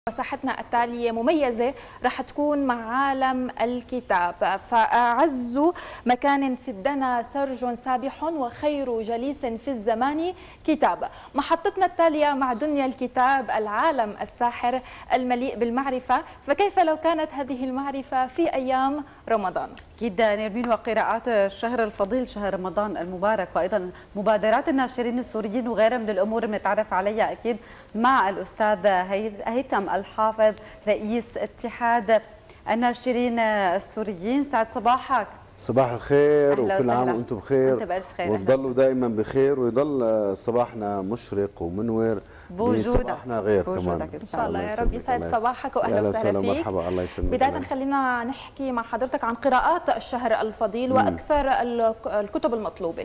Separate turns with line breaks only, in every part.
مساحتنا التالية مميزة رح تكون مع عالم الكتاب. فأعز مكان في الدنا سرج سابح وخير جليس في الزمان كتاب. محطتنا التالية مع دنيا الكتاب، العالم الساحر المليء بالمعرفة. فكيف لو كانت هذه المعرفة في أيام رمضان؟
أكيد نرمين، وقراءات الشهر الفضيل شهر رمضان المبارك، وأيضا مبادرات الناشرين السوريين وغيرها من الأمور المتعرف عليها أكيد مع الأستاذ هيثم الحافظ رئيس اتحاد الناشرين السوريين. سعد صباحك.
صباح الخير وكل عام وانتم بخير.
وانت بألف خير،
وتضلوا دائما بخير ويضل صباحنا مشرق ومنور
بوجودك.
صباحنا غير كمان
ان شاء الله يا رب يسعد صباحك واهلا وسهلا فيك.
مرحبا، الله يسلمك.
بدايه خلينا نحكي مع حضرتك عن قراءات الشهر الفضيل واكثر الكتب المطلوبه.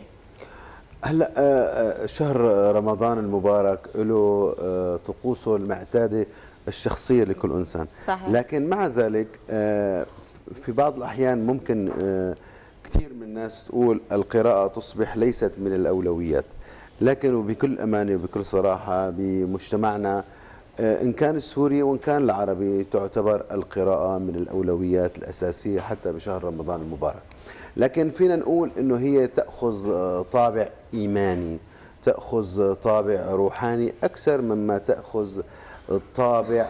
هلا شهر رمضان المبارك له طقوسه المعتاده الشخصيه لكل انسان.
صحيح.
لكن مع ذلك في بعض الأحيان ممكن كثير من الناس تقول القراءة تصبح ليست من الأولويات، لكن وبكل أمانة وبكل صراحة بمجتمعنا إن كان السوري وإن كان العربي تعتبر القراءة من الأولويات الأساسية حتى بشهر رمضان المبارك. لكن فينا نقول إنه هي تأخذ طابع إيماني، تأخذ طابع روحاني أكثر مما تأخذ الطابع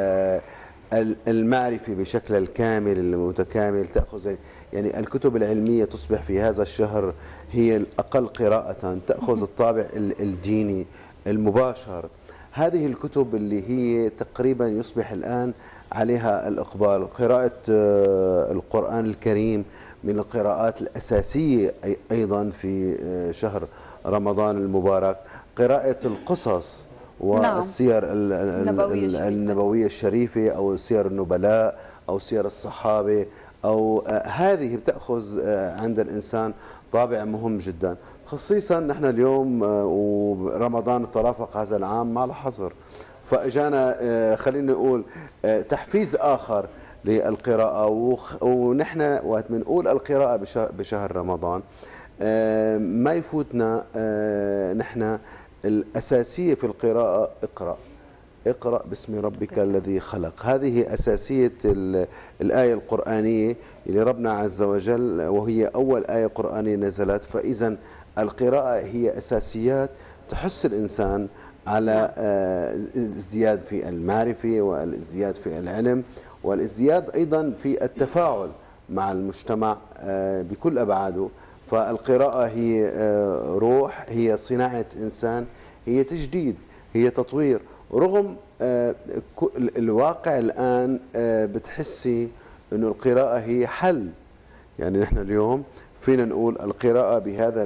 المعرفي بشكل الكامل المتكامل. تأخذ يعني الكتب العلمية تصبح في هذا الشهر هي الأقل قراءة، تأخذ الطابع الديني المباشر. هذه الكتب اللي هي تقريبا يصبح الآن عليها الإقبال. قراءة القرآن الكريم من القراءات الأساسية أيضا في شهر رمضان المبارك. قراءة القصص والسير النبوية الشريفة أو سير النبلاء أو سير الصحابة أو هذه بتأخذ عند الإنسان طابع مهم جدا، خصيصا نحن اليوم ورمضان ترافق هذا العام مع الحظر، فإجانا خلينا نقول تحفيز آخر للقراءة. ونحن وقت بنقول القراءة بشهر رمضان ما يفوتنا نحن الأساسية في القراءة اقرأ باسم ربك الذي خلق. هذه أساسية الآية القرآنية اللي ربنا عز وجل وهي أول آية قرآنية نزلت. فإذا القراءة هي أساسيات تحث الإنسان على ازدياد في المعرفة والازدياد في العلم والازدياد أيضا في التفاعل مع المجتمع بكل أبعاده. فالقراءة هي روح، هي صناعة إنسان، هي تجديد، هي تطوير. رغم الواقع الآن بتحسي أنه القراءة هي حل. يعني نحن اليوم فينا نقول القراءة بهذا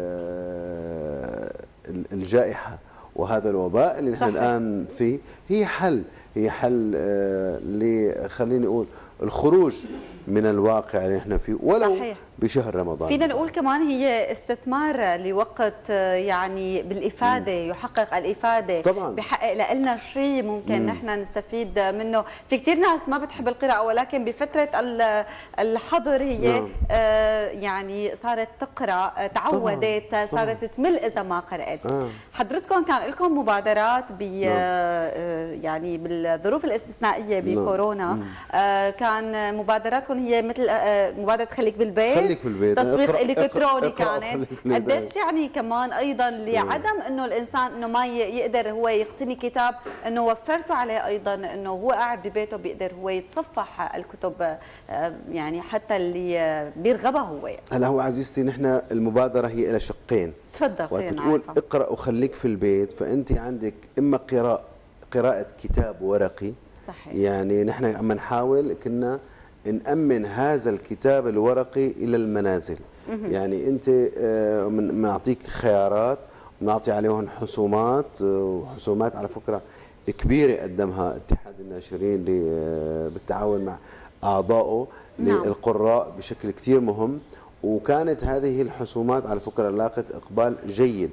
الجائحة وهذا الوباء اللي نحن الآن فيه هي حل، هي حل خليني أقول الخروج من الواقع اللي نحن فيه ولو صحيح. بشهر رمضان
فينا نقول كمان هي استثمار لوقت يعني بالإفادة، يحقق الإفادة
طبعا،
بحقق لنا شيء ممكن نحن نستفيد منه. في كثير ناس ما بتحب القراءة ولكن بفترة الحظر هي يعني صارت تقرأ، تعودت طبعا. صارت تمل إذا ما قرأت. حضرتكم كان لكم مبادرات يعني بالظروف الاستثنائية بكورونا كان مبادراتكم هي مثل مبادرة خليك بالبيت، تسويق الكتروني كانت قديش يعني كمان ايضا لعدم انه الانسان انه ما يقدر هو يقتني كتاب، انه وفرتوا عليه ايضا انه هو قاعد ببيته بيقدر هو يتصفح الكتب يعني حتى اللي بيرغبها هو.
هلا هو عزيزتي نحن المبادره هي لها شقين.
تفضل.
وتقول اقرا وخليك في البيت، فانت عندك اما قراءه كتاب ورقي.
صحيح.
يعني نحن عم نحاول كنا نأمن هذا الكتاب الورقي إلى المنازل. يعني أنت بنعطيك خيارات، بنعطي عليهم حسومات، وحسومات على فكرة كبيرة قدمها اتحاد الناشرين بالتعاون مع أعضائه للقراء بشكل كتير مهم. وكانت هذه الحسومات على فكرة لاقت إقبال جيد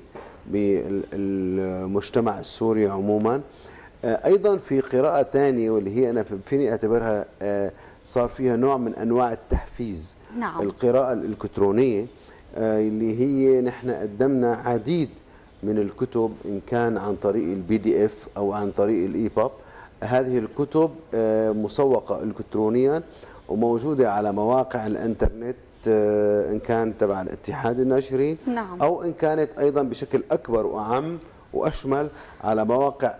بالمجتمع السوري عموما. أيضا في قراءة ثانية واللي هي أنا فيني أعتبرها صار فيها نوع من أنواع التحفيز. القراءة الإلكترونية اللي هي نحن قدمنا عديد من الكتب إن كان عن طريق الPDF أو عن طريق الإيباب هذه الكتب مسوقة إلكترونيا وموجودة على مواقع الإنترنت، إن كان تبع الاتحاد الناشرين
نعم.
أو إن كانت أيضا بشكل أكبر وأعم وأشمل على مواقع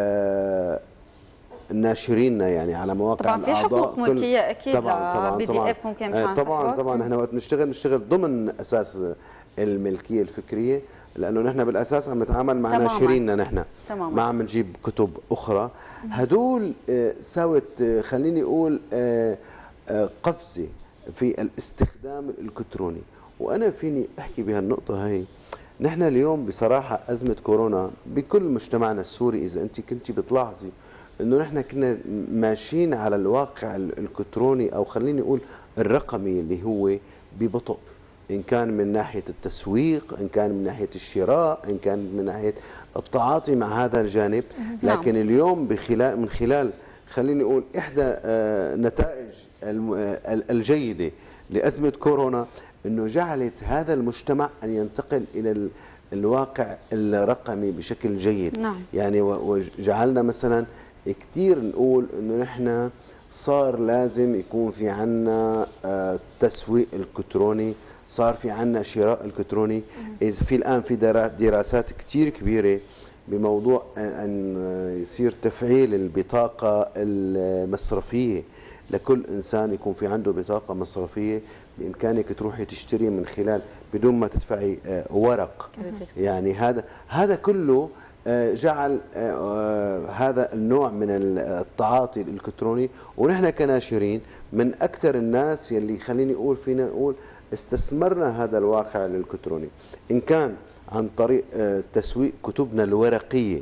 ناشريننا، يعني على مواقع
طبعا في حقوق ملكيه اكيد بي دي اف ممكن مشان
طبعا احنا وقت نشتغل ضمن اساس الملكيه الفكريه، لانه نحن بالاساس عم نتعامل مع ناشريننا، نحن ما عم نجيب كتب اخرى. هدول سوت خليني اقول قفزه في الاستخدام الالكتروني، وانا فيني احكي بهالنقطه هي. نحن اليوم بصراحه ازمه كورونا بكل مجتمعنا السوري، اذا انت كنتي بتلاحظي انه نحن كنا ماشيين على الواقع الالكتروني او خليني اقول الرقمي اللي هو ببطء، ان كان من ناحيه التسويق، ان كان من ناحيه الشراء، ان كان من ناحيه التعاطي مع هذا الجانب. لكن اليوم من خلال خليني اقول احدى نتائج الجيده لازمه كورونا انه جعلت هذا المجتمع ان ينتقل الى الواقع الرقمي بشكل جيد. يعني وجعلنا مثلا كثير نقول انه نحن صار لازم يكون في عنا تسويق الكتروني، صار في عنا شراء الكتروني. اذا في الان في دراسات كثير كبيره بموضوع ان يصير تفعيل البطاقه المصرفيه لكل انسان، يكون في عنده بطاقه مصرفيه بامكانك تروحي تشتري من خلال بدون ما تدفعي ورق. يعني هذا كله جعل هذا النوع من التعاطي الالكتروني، ونحن كناشرين من اكثر الناس يلي خليني اقول فينا نقول استثمرنا هذا الواقع الالكتروني، ان كان عن طريق تسويق كتبنا الورقيه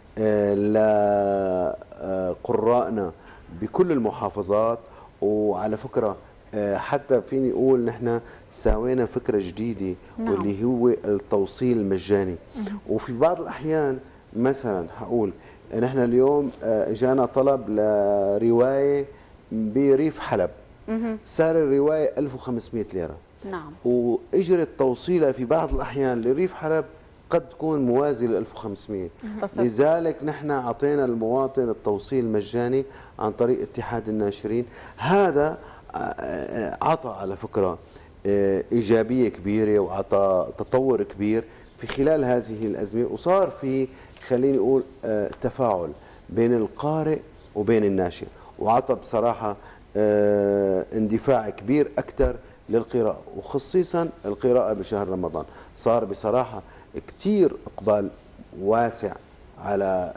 لقرائنا بكل المحافظات. وعلى فكره حتى فيني اقول نحن ساوينا فكره جديده واللي هو التوصيل المجاني. وفي بعض الاحيان مثلا حقول نحن اليوم اجانا طلب لروايه بريف حلب، سعر الروايه 1500 ليره.
نعم.
واجرت توصيلها في بعض الاحيان لريف حلب قد تكون موازي ل 1500. لذلك نحن اعطينا المواطن التوصيل المجاني عن طريق اتحاد الناشرين. هذا عطى على فكره ايجابيه كبيره وعطى تطور كبير في خلال هذه الازمه، وصار في خليني اقول تفاعل بين القارئ وبين الناشر، وعطى بصراحه اندفاع كبير اكثر للقراءه، وخصيصا القراءه بشهر رمضان. صار بصراحه كثير اقبال واسع على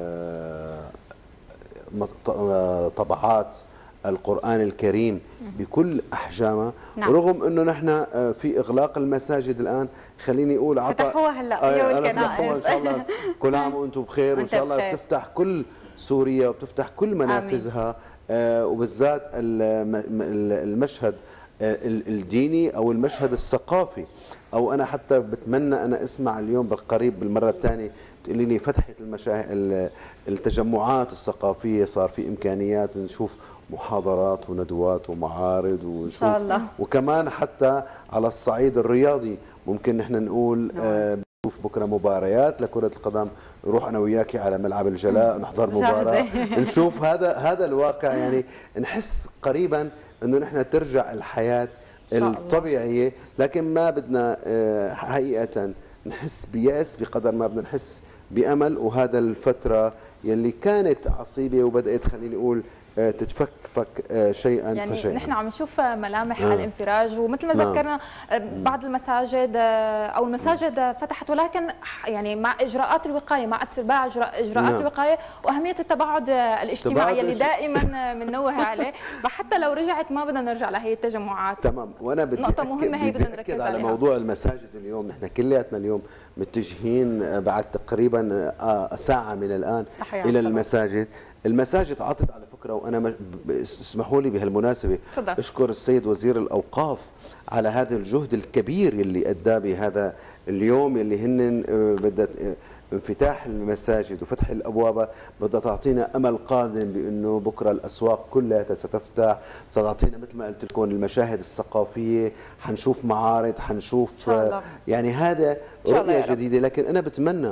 طبعات القرآن الكريم بكل أحجامه. رغم أنه نحن في إغلاق المساجد الآن، خليني أقول
فتحوها هلا
إن شاء الله كل عام وأنتم بخير، وإن شاء الله بتفتح كل سوريا وبتفتح كل منافذها. وبالذات المشهد الديني أو المشهد الثقافي. أو أنا حتى بتمنى أنا أسمع اليوم بالقريب بالمرة الثانية تقولي لي فتحت التجمعات الثقافية، صار في إمكانيات نشوف محاضرات وندوات ومعارض ونشوف إن شاء الله. وكمان حتى على الصعيد الرياضي ممكن نحن نقول نشوف بكره مباريات لكرة القدم، نروح انا وياكي على ملعب الجلاء نحضر مباراة نشوف هذا الواقع. يعني نحس قريبا انه نحن ترجع الحياة الطبيعية، لكن ما بدنا حقيقة نحس بيأس بقدر ما بدنا نحس بأمل. وهذا الفترة يلي كانت عصيبة وبدأت خليني أقول تتفك شيئا
يعني
فشيئا.
نحن عم نشوف ملامح الانفراج، ومثل ما ذكرنا بعض المساجد او المساجد فتحت، ولكن يعني مع اجراءات الوقايه، مع اتباع اجراءات الوقايه واهميه التباعد الاجتماعي اللي دائما بننوه عليه. فحتى لو رجعت ما بدنا نرجع لهي التجمعات.
تمام. وانا بدي
نقطه مهمه هي بدنا نركز
على موضوع المساجد. اليوم نحن كلياتنا اليوم متجهين بعد تقريبا ساعه من الان الى المساجد. المساجد عطت على فكره، وانا اسمحوا لي بهالمناسبه اشكر السيد وزير الاوقاف على هذا الجهد الكبير اللي اداه بهذا اليوم، اللي هن بدت انفتاح المساجد وفتح الابواب بدها تعطينا امل قادم بانه بكره الاسواق كلها ستفتح، ستعطينا مثل ما قلت لكم المشاهد الثقافيه، حنشوف معارض، حنشوف يعني هذا رؤيه جديده. لكن انا بتمنى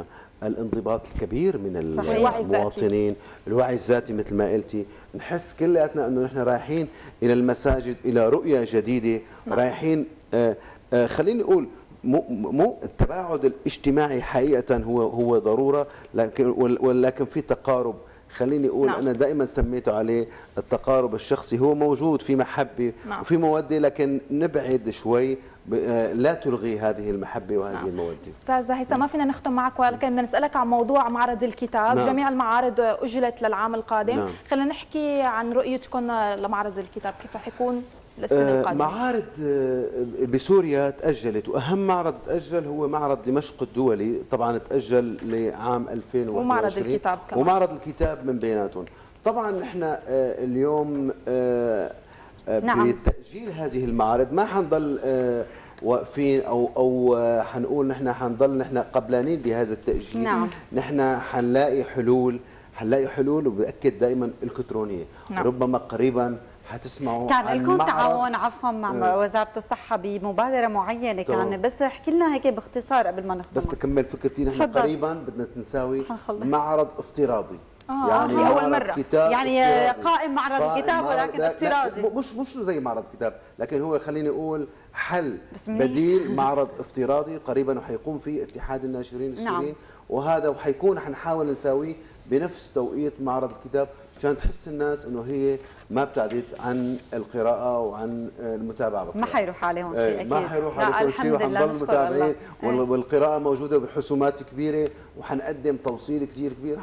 الانضباط الكبير من
صحيح.
المواطنين، الوعي الذاتي مثل ما قلتي. نحس كلياتنا انه نحن رايحين الى المساجد، الى رؤيه جديده. رايحين خليني اقول مو التباعد الاجتماعي حقيقه هو ضروره، ولكن في تقارب. خليني اقول انا دائما سميته عليه التقارب الشخصي، هو موجود في محبه وفي موده، لكن نبعد شوي، لا تلغي هذه المحبه وهذه الموده.
استاذ هيثم، ما فينا نختم معك، ولكن بدنا نسالك عن موضوع معرض الكتاب. جميع المعارض اجلت للعام القادم. خلينا نحكي عن رؤيتكم لمعرض الكتاب، كيف حيكون السنه القادمه؟
معارض بسوريا تاجلت، واهم معرض تاجل هو معرض دمشق الدولي، طبعا تاجل لعام 2021،
ومعرض الكتاب كمان،
ومعرض الكتاب من بيناتهم. طبعا نحن اليوم بتاجيل هذه المعارض ما حنضل واقفين او حنقول نحن حنضل قبلانين بهذا التاجيل. نحن حنلاقي حلول، وباكد دائما الكترونيه. ربما قريبا حتسمعوا
كان لكم تعاون عفوا مع وزاره الصحه بمبادره معينه، كان بس احكي لنا هيك باختصار قبل ما نختم.
بس تكمل فكرتي، نحن قريبا بدنا نساوي معرض افتراضي.
يعني لأول مرة،
يعني قائم معرض الكتاب ولكن افتراضي،
مش زي معرض الكتاب، لكن هو خليني اقول حل بديل. معرض افتراضي قريبا وحيقوم فيه اتحاد الناشرين السوريين. وهذا وحيكون حنحاول نساويه بنفس توقيت معرض الكتاب، مشان تحس الناس انه هي ما ابتعدت عن القراءه وعن المتابعه بالقراءة.
ما حيروح عليهم شيء اكيد،
ما حيروح عليهم شيء، وحنضل متابعين. والقراءه موجوده بحسومات كبيره، وحنقدم توصيل كثير كبير،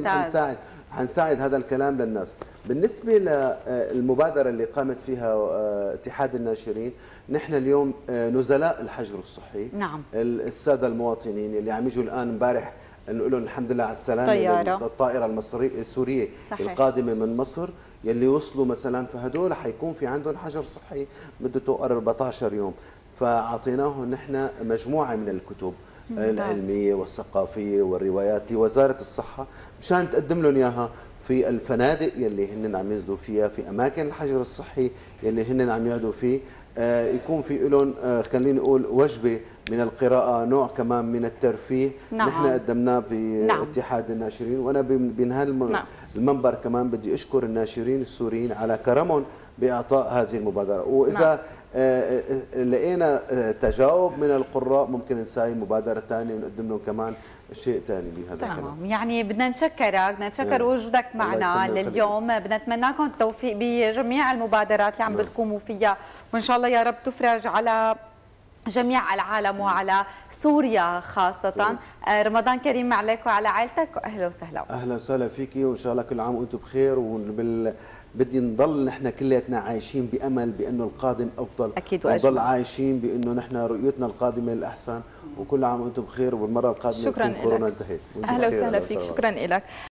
حنساعد هذا الكلام للناس. بالنسبه للمبادره اللي قامت فيها اتحاد الناشرين، نحن اليوم نزلاء الحجر الصحي. الساده المواطنين اللي عم يجوا الان، امبارح نقول لهم الحمد لله على السلامه، الطائره المصريه السوريه القادمه من مصر يلي وصلوا مثلا، فهدول حيكون في عندهم حجر صحي مدته 14 يوم. فاعطيناهم نحن مجموعه من الكتب العلميه والثقافيه والروايات لوزاره الصحه، مشان تقدم لهم اياها في الفنادق يلي هن عم ينزلوا فيها، في اماكن الحجر الصحي يلي هن عم يقعدوا فيه. يكون في لهم خليني نقول وجبه من القراءه، نوع كمان من الترفيه. نحن قدمناه باتحاد الناشرين. وانا بنهال المنبر كمان بدي اشكر الناشرين السوريين على كرمهم باعطاء هذه المبادره. واذا لقينا تجاوب من القراء ممكن نساوي مبادره ثانيه ونقدم لهم كمان شيء ثاني بهذا الكلام.
يعني بدنا نتشكر وجودك معنا لليوم. بدنا نتمنى لكم التوفيق بجميع المبادرات اللي عم بتقوموا فيها، وان شاء الله يا رب تفرج على جميع العالم وعلى سوريا خاصة. رمضان كريم عليك وعلى عائلتك، واهلا وسهلا.
اهلا وسهلا فيكي، وان شاء الله كل عام وانتم بخير. بدي نضل نحن كلياتنا عايشين بامل بانه القادم افضل،
اكيد،
ونضل عايشين بانه نحن رؤيتنا القادمه الاحسن، وكل عام وانتم بخير، والمره القادمه
شكرا
كورونا انتهت.
اهلا وسهلا فيك، شكرا لك.